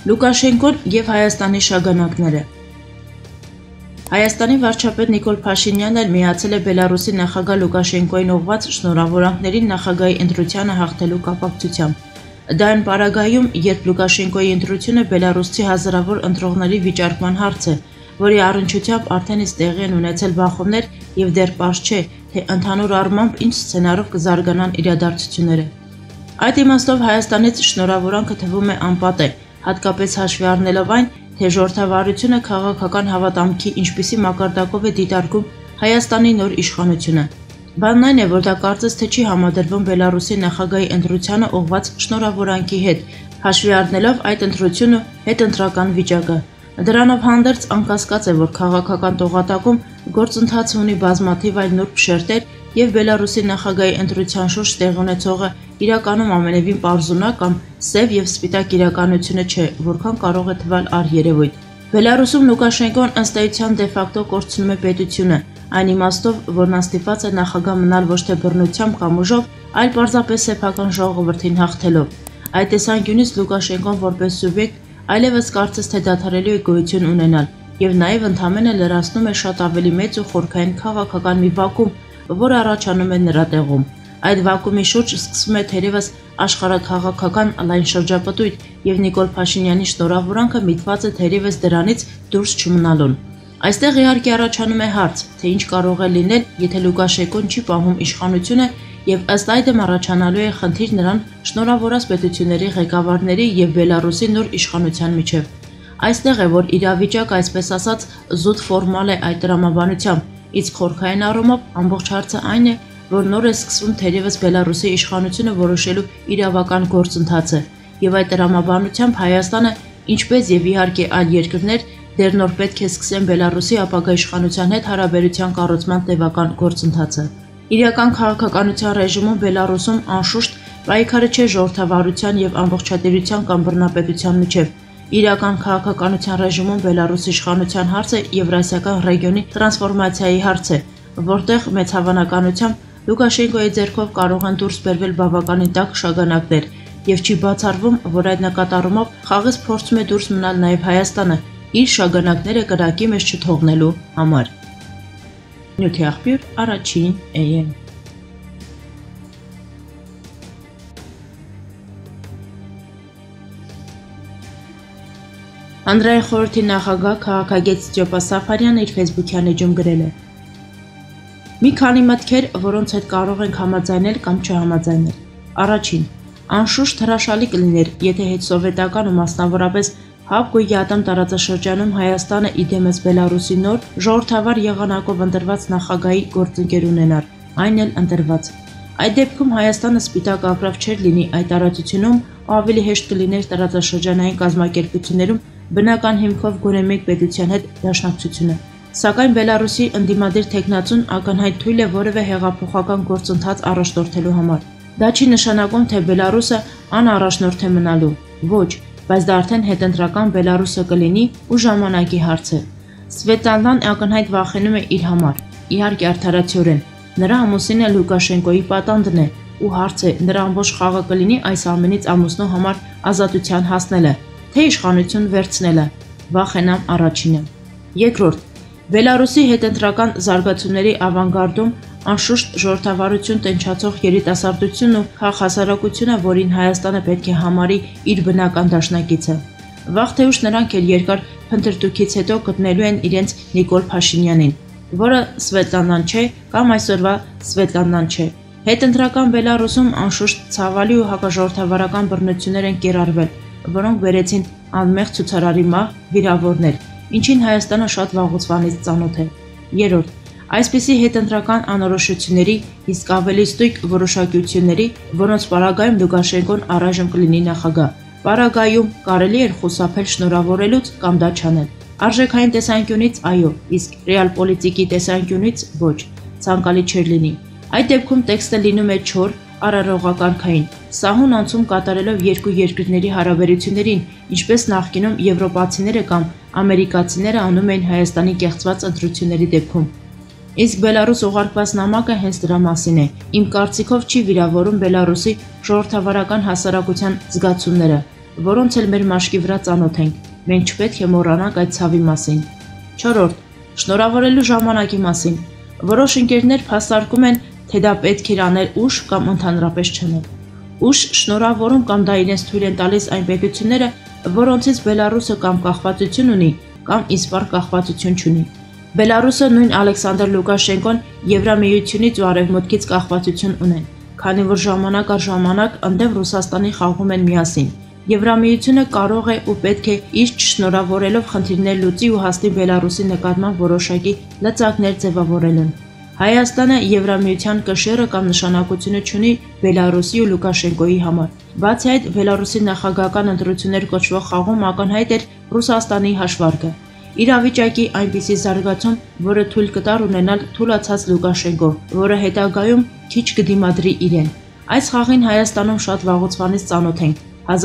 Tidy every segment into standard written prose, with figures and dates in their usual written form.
Լուկաշենկոն և Հայաստանի շագանակները։ Հայաստանի վարչապետ Նիկոլ Փաշինյանն էլ միացել է Բելառուսի նախագահ Լուկաշենկոյին ուղղված շնորհավորանքներին նախագահի ընտրությանը հաղթելու կապակցությամբ։ Դա այն պարագայում, երբ Լուկաշենկոյի ընտրությունը բելառուսցի հազարավոր ընտրողների վիճարկման հարց է, որի առնչությամբ արդեն իսկ տեղի են ունեցել բախումներ և դեռ պարզ չէ, թե ընդհանուր առմամբ ինչ սցենարով կզարգանան իրադարձությունները։ Այդ իմաստով Հայաստանից շնորհավորանքը թվում է անպատե, հատկապես հաշվի առնելով այն, թե ժողովրդավարությունը քաղաքական հավատամքի ինչպիսի մակարդակով է դիտարկում Հայաստանի նոր իշխանությունը։ Բանն այն է, որ դա կարծես թե չի համադրվում Բելառուսի նախագահի ընտրությանը ուղղված շնորհավորանքի հետ, հաշվի առնելով այդ ընտրությունը հետընտրական վիճակը։ Դրանով հանդերձ անկասկած է, որ քաղաքական տողատակում գործընթացը ունի բազմաթիվ այլ նուրբ շերտեր և Բելառուսի նախագահի ընտրության շուրջ տեղի ունեցողը իրականում ամենևին պարզունակ կամ սև և սպիտակ իրականությունը չէ, որքան կարող է թվալ առերևույթ։ Բելառուսում Լուկաշենկոն ըստ էության դե ֆակտո կորցնում է պետությունը, այն իմաստով, որ նա ստիպված է նախագահ մնալ ոչ թե բռնությամբ կամ ուժով, այլ պարզապես սեփական ժողովրդին հաղթելով։ Այդ տեսանկյունից Լուկաշենկոն որպես սուբյեկտ այլևս կարծես թե դադարելու է գոյություն ունենալ և նաև ընդամենը լրացնում է շատ ավելի մեծ ու խորքային քաղաքական մի վակուում, որը առաջանում է նրա տեղում։ Այդ վակուումի շուրջ սկսվում է թերևս աշխարհաքաղաքական լայն շրջապտույտ և Նիկոլ Փաշինյանի շնորհավորանքը միտված է թերևս դրանից դուրս չմնալուն։ Այստեղ իհարկե առաջանում է հարց, թե ինչ կարող է լինել, եթե Լուկաշենկոն չի պահում իշխանությունը և ըստ այդմ առաջանալու է խնդիր նրան շնորհավորած պետությունների ղեկավարների և Բելառուսի նոր իշխանության միջև։ Այստեղ է, որ իրավիճակը, այսպես ասած, զուտ ֆորմալ է այդ տրամաբանությամբ, իսկ խորքային առումով ամբողջ հարցը այն է, որ նոր է սկսվում թերևս Բելառուսի իշխանությունը որոշելու իրավական գործընթացը, և այդ տրամաբանությամբ Հայաստանը, ինչպես և իհարկե այլ երկրներ, դեռ նոր պետք է սկսեն Բելառուսի ապագա իշխանության հետ հարաբերության կառուցման տևական գործընթացը։ Իրական քաղաքականության ռեժիմում Բելառուսում անշուշտ պայքարը չէ ժողովրդավարության և ամբողջատիրության կամ բռնապետության միջև։ Իրական քաղաքականության ռեժիմում Բելառուսի իշխանության հարցը Եվրասիական ռեգիոնի տրանսֆորմացիայի հարց է, որտեղ մեծ հավանականությամբ Լուկաշենկոյի ձեռքով կարող են դուրս բերվել բավականին տաք շագանակներ, և չի բացառվում, որ այդ նկատառումով խաղից փորձում է դուրս մնալ նաև Հայաստանը, իր շագանակները կրակի մեջ չթողնելու համար։ Նյութի աղբյուր առաջին AM։ Հանրային խորհրդի նախագահ քաղաքագետ Ստյոպա Սաֆարյանը իր ֆեյսբուքյան էջում գրել է. Մի քանի մտքեր, որոնց հետ կարող ենք համաձայնել կամ չհամաձայնել։ Առաջին, անշուշտ հրաշալի կլիներ, եթե հետսովետական ու մասնավորապես ՀԱՊԿ-ի ԵԱՏՄ տարածաշրջանում Հայաստանը ի դեմս Բելառուսի նոր ժողովրդավար եղանակով ընտրված նախագահի գործընկեր ունենար, այն էլ ընտրված։ Այդ դեպքում Հայաստանը սպիտակ ագռավ չէր լինի այդ տարածությունում, ավելի հեշտ կլիներ տարածաշրջանային կազմակերպություններում բնական հիմքով գոնե մեկ պետության հետ դաշնակցությունը։ Սակայն Բելառուսի ընդդիմադիր թեկնածուն ակնհայտ թույլ է որևէ հեղափոխական գործընթաց առաջնորդելու համար։ Դա չի նշանակում, թե Բելառուսը անառաջնորդ է մնալու։ Ոչ, բայց դա արդեն հետընտրական Բելառուսը կլինի ու ժամանակի հարց է։ Սվետլանան ակնհայտ վախենում է իր համար, իհարկե արդարացիորեն։ Նրա ամուսինը Լուկաշենկոյի պատանդն է ու հարց է նրա ամբողջ խաղը կլինի այս ամենից ամուսնու համար ազատության հասնելը, թե իշխանություն վերցնելը, վախենամ առաջինը։ Երկրորդ, Բելառուսի հետընտրական զարգացումների ավանգարդում անշուշտ ժողովրդավարություն տենչացող երիտասարդությունն ու քաղաքասարակությունը, որին Հայաստանը պետք է համարի իր բնական դաշնակիցը։ Վաղ թե ուշ նրանք էլ երկար փնտրտուքից հետո գտնելու են իրենց Նիկոլ Փաշինյանին, որը Սվետլանան չէ կամ այսօրվա Սվետլանան չէ։ Հետընտրական Բելառուսում անշուշտ ցավալի ու հակաժողովրդավարական բռնություններ են կիրառվել, որոնք բերեցին անմեղ ցուցարարի մահ, վիրավորներ, ինչին Հայաստանը շատ վաղուց ծանոթ է։ Երրորդ, այսպիսի հետընտրական անորոշությունների, իսկ ավելի ստույգ որոշակությունների, որոնց պարագայում Լուկաշենկոն առայժմ կլինի նախագահ, պարագայում կարելի էր խուսափել շնորհավորելուց կամ դա չանել։ Արժեքային տեսանկյունից այո, իսկ ռեալպոլիտիկի տեսանկյունից ոչ, ցանկալի չէր լինի։ Այդ դեպքում տեքստը լինում է չոր, արարողակարգային, սահուն անցում կատարելով երկու երկրների հարաբերություններին, ինչպես նախկինում եվրոպացիները կամ ամերիկացիները անում էին Հայաստանի կեղծված ընտրությունների դեպքում։ Իսկ Բելառուս ուղարկված նամակը հենց դրա մասին է։ Իմ կարծիքով չի վիրավորում Բելառուսի ժողովրդավարական հասարակության զգացումները։ որոնց էլ մեր մաշկի վրա ծանոթ ենք, մենք չպետք է մոռանանք այդ ցավի մասին։ 4. Շնորհավորելու ժամանակի մասին։ Որոշ ընկերներ փաստարկում են, թե դա պետք է անել ուշ կամ ընդհանրապես չանել։ Ուշ շնորհավորում կամ դա իրենց թույլ են տալիս այն պետությունները, որոնցից Բելառուսը կամ կախվածություն ունի, կամ իսպառ կախվածություն չունի։ Բելառուսը նույն Ալեքսանդր Լուկաշենկոն Եվրամիությունից ու Արևմուտքից կախվածություն ունեն, քանի որ ժամանակ առ ժամանակ ընդդեմ Ռուսաստանի խաղում են միասին։ Եվրամիությունը կարող է ու պետք է իր չշնորհավորելով խնդիրներ լուծի ու հասնի Բելառուսի նկատմամբ որոշակի լծակներ ձևավորելուն։ Հայաստանը Եվրամիության կշիռը կամ նշանակությունը չունի Բելառուսի ու Լուկաշենկոյի համար։ Բացի այդ, Բելառուսի նախագահական ընտրություններ կոչվող խաղում ակնհայտ էր Ռուսաստանի հաշվարկը։ Իրավիճակի այնպիսի զարգացում, որը թույլ կտար ունենալ թուլացած Լուկաշենկո, որը հետագայում քիչ կդիմադրի իրեն։ Այս խաղին Հայաստանում շատ վաղուց ծանոթ ենք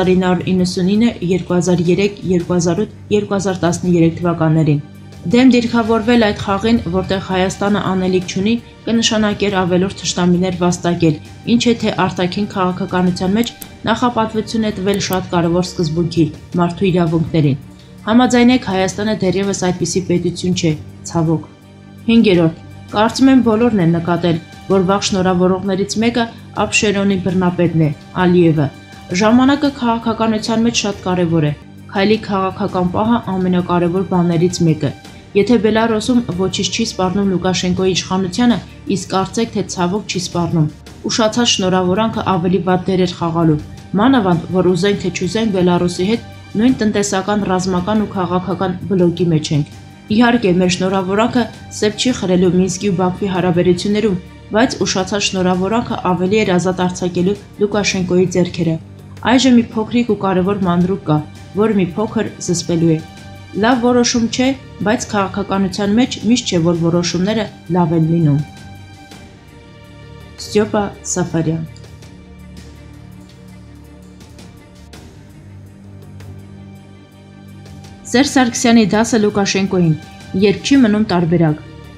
1999, 2003, 2008, 2013 թվականներին։ Դեմ դիրքավորվել այդ խաղին, որտեղ Հայաստանը անելիք չունի, կնշանակեր ավելորդ թշնամիներ վաստակել, ինչ է թե արտաքին քաղաքականության մեջ նախապատվություն է տվել շատ կարևոր սկզբունքի՝ մարդու իրավունքներին։ Համաձայնեք, Հայաստանը դեռևս այդպիսի պետություն չէ, ցավոք։ 5. Կարծում եմ բոլորն են նկատել, որ վաղ շնորհավորողներից մեկը Աբշերոնի բռնապետն է, Ալիևը։ Ժամանակը քաղաքականության մեջ շատ կարևոր է։ Քայլի քաղաքական պահը ամենակարևոր բաներից մեկը։ Եթե Բելառուսում ոչինչ չի սպառնում Լուկաշենկոյի իշխանությանը, իսկ կարծեք թե ցավոք չի սպառնում, ուշացած շնորհավորանքը ավելի վատ դեր էր խաղալու։ Մանավանդ, որ ուզենք թե չուզենք Բելառուսի հետ նույն տնտեսական, ռազմական ու քաղաքական բլոկի մեջ ենք։ Իհարկե, մեր շնորհավորանքը սև չի խրելու Մինսկի ու Բաքվի հարաբերություններում, բայց ուշացած շնորհավորանքը ավելի էր ազատ արձակելու Լուկաշենկոյի ձեռքերը։ Այժմ մի փոքրիկ ու կարևոր մանրուք կա, որը մի փոքր զսպելու է։ Լավ որոշում չէ, բայց քաղաքականության մեջ միշտ չէ, որ որոշումները լավ են լինում։ Ստյոպա Սաֆարյան։ Սարգսյանի դասը Լուկաշենկոյին, երբ չի մնում տարբերակ։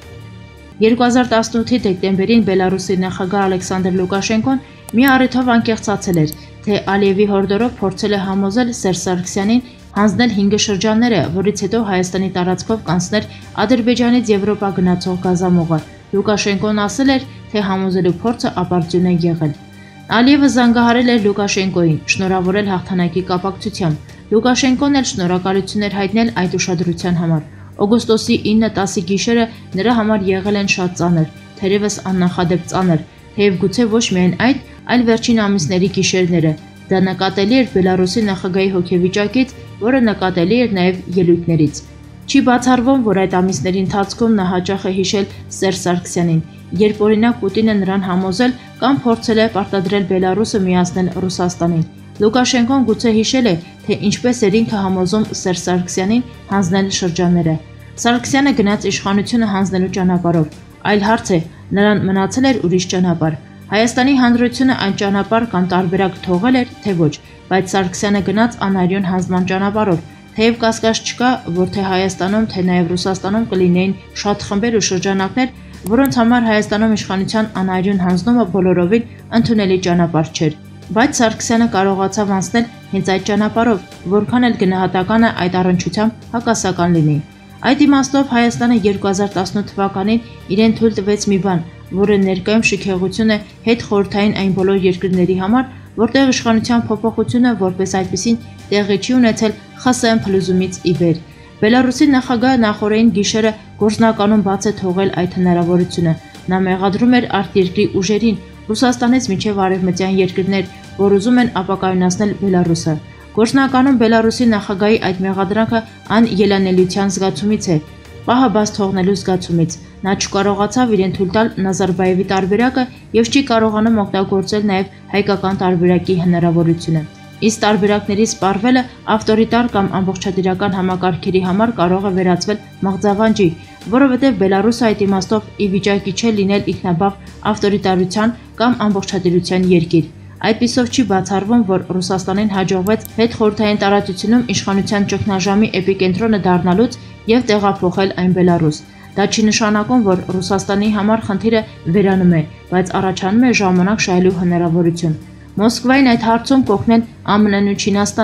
2018-ի դեկտեմբերին Բելառուսի նախագահ Ալեքսանդր Լուկաշենկոն մի առիթով անկեղծացել էր, թե Ալիևի հորդորով փորձել է համոզել Սարգսյանին հանձնել 5 շրջանները, որից հետո Հայաստանի տարածքով կանցներ Ադրբեջանից Եվրոպա գնացող գազամուղը։ Լուկաշենկոն ասել էր, թե համոզելու փորձը ապարդյուն է եղել։ Ալիևը զանգահարել էր Լուկաշենկոյին, շնորհավորել հաղթանակի կապակցությամբ։ Լուկաշենկոն էլ շնորհակալություն էր հայտնել այդ ուշադրության համար։ Օգոստոսի 9-10-ի գիշերը նրա համար եղել են շատ ծանր, թերևս աննախադեպ ծանր, թեև գուցե ոչ միայն այդ, այլ վերջին ամիսների գիշերները։ Դա նկատելի էր Բելառուսի նախագահի հոգեվիճակից, որը նկատելի էր նաև ելույթներից։ Չի բացառվում, որ այդ ամիսների ընթացքում նա հաճախ է հիշել Սարգսյանին, երբ օրինակ Պուտինը նրան համոզել կամ փորձել է պարտադրել Բելառուսը միացնել Ռուսաստանին։ Լուկաշենկոն գուցե հիշել է, թե ինչպես էր ինքը համոզում Սարգսյանին հանձնել շրջանները։ Սարգսյանը գնաց իշխանությունը հանձնելու ճանապարհով, այլ հարց է, նրան մնացել էր ուրիշ ճանապարհ։ Հայաստանի Հանրությունը այն ճանապարհ կամ տարբերակ թողել էր, թե ոչ, բայց Սարգսյանը գնաց անարյուն հանձնման ճանապարհով, թեև կասկած չկա, որ թե Հայաստանում, թե նաև Ռուսաստանում կլինեին շատ խմբեր ու շրջանակներ, որոնց համար Հայաստանում իշխանության անարյուն հանձնումը բոլորովին ընդունելի ճանապարհ չէր։ Բայց Սարգսյանը կարողացավ անցնել հենց այդ ճանապարհով, որքան էլ գնահատականը այդ առնչությամբ հակասական լինի։ Այդ իմաստով Հայաստանը 2018 թվականին իրեն թույլ տվեց մի բան, որը ներկայում շքեղություն է հետ խորհրդային այն բոլոր երկրների համար, որտեղ իշխանության փոփոխությունը որպես այդպիսին տեղի չի ունեցել ԽՍՀՄ փլուզումից ի վեր։ Բելառուսի նախագահը նախորդային գիշերը գործնականում բաց է թողել այդ հնարավորությունը։ Նա մեղադրում էր արտերկրի ուժերին, Ռուսաստանից մինչև արևմտյան երկրներ, որ ուզում են ապակայունացնել Բելառուսը։ Գործնականում Բելառուսի նախագահի այդ մեղադրանքը անելանելիության զգացումից է, պահը բաց թողնելու զգացումից։ Նա չկարողացավ իրեն թույլ տալ Նազարբաևի տարբերակը եւ չի կարողանում օգտագործել նաեւ հայկական տարբերակի հնարավորությունը։ Իսկ տարբերակների սպառվելը ավտորիտար կամ ամբողջատիրական համակարգերի համար կարող է վերածվել մղձավանջի, որովհետև Բելառուսը այդ իմաստով ի վիճակի չէ լինել ինքնաբավ ավտորիտարության կամ ամբողջատիրության երկիր։ Այդպիսով չի բացառվում, որ Ռուսաստանին հաջողվեց հետխորհրդային տարածությունում իշխանության ճգնաժամի էպիկենտրոնը դառնալուց եւ տեղափոխել այն Բելառուս։ Դա չի նշանակում, որ Ռուսաստանի համար խնդիրը վերանում է, բայց առաջանում է ժամանակ շահելու հնարավորություն։ Մոսկվային այդ հարցում կօգնեն ԱՄՆ-ն ու Չինաստանը,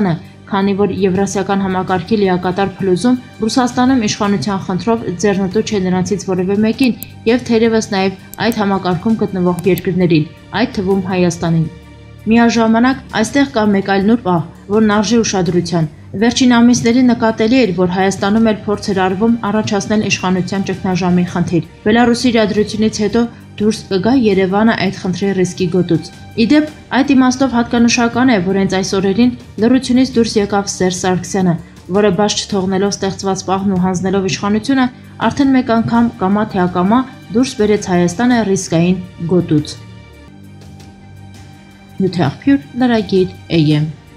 քանի որ եվրասիական համակարգի լիակատար փլուզում Ռուսաստանում իշխանության խնդրով ձեռնտու չէ նրանցից որևէ մեկին եւ թերևս նաեւ այդ համակարգում գտնվող երկրներին, այդ թվում Հայաստանին։ Միաժամանակ այստեղ կա մեկ այլ նոր պահ, որն արժի ուշադրության։ Վերջին ամիսների նկատելի էր, որ Հայաստանում էլ փորձ էր արվում առաջացնել իշխանության ճգնաժամի խնդիր։ Բելառուսի իրադրությունից հետո դուրս կգա Երևանը այդ խնդրի ռիսկի գոտուց։ Իդեպ, այդ իմաստով հատկանշական է, որ հենց այս օրերին լռությունից դուրս եկավ Սերժ Սարգսյանը, որը բաց չթողնելով ստեղծված պահն ու հանձնելով իշխանությունը, արդեն մեկ անգամ կամա թե ակամա դուրս բերեց Հայաստանը ռիսկային գոտուց։ Նյութ աղբյուր, լրագիր AM